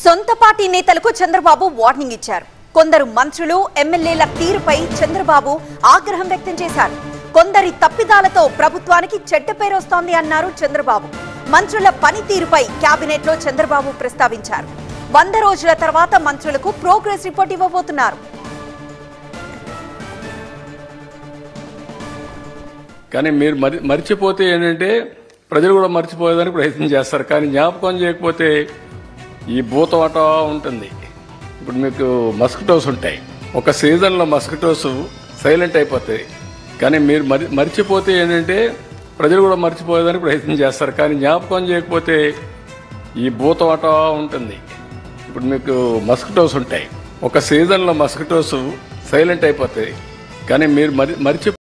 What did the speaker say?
సొంత పార్టీ నేతలకు చంద్రబాబు వార్నింగ్ ఇచ్చారు. కొందరు మంత్రులు ఎమ్మెల్యేల తీరుపై చంద్రబాబు ఆగ్రహం వ్యక్తం చేశారు. కొందరి తప్పిదాలతో ప్రభుత్వానికి చెడ్డ పేరు వస్తోంది అన్నారు చంద్రబాబు. మంత్రుల పనితీరుపై కేబినెట్ లో చంద్రబాబు ప్రస్తావించారు. 100 రోజుల తర్వాత మంత్రులకు ప్రోగ్రెస్ రిపోర్ట్ ఇవ్వబోతున్నారు. కానీ మీరు మర్చిపోతే ఏంటంటే ప్రజలు కూడా మర్చిపోయేదానికి ప్రయత్నం చేస్తారు. కానీ జ్ఞాపకం చేయకపోతే ఈ భూతవాట ఉంటుంది. ఇప్పుడు మీకు మస్కిటోస్ ఉంటాయి. ఒక సీజన్లో మస్కిటోస్ సైలెంట్ అయిపోతాయి. కానీ మీరు మర్చిపోతే ఏంటంటే ప్రజలు కూడా మర్చిపోయేదానికి ప్రయత్నం చేస్తారు. కానీ జ్ఞాపకం చేయకపోతే ఈ భూతవాట ఉంటుంది. ఇప్పుడు మీకు మస్కిటోస్ ఉంటాయి. ఒక సీజన్లో మస్కిటోస్ సైలెంట్ అయిపోతాయి. కానీ మీరు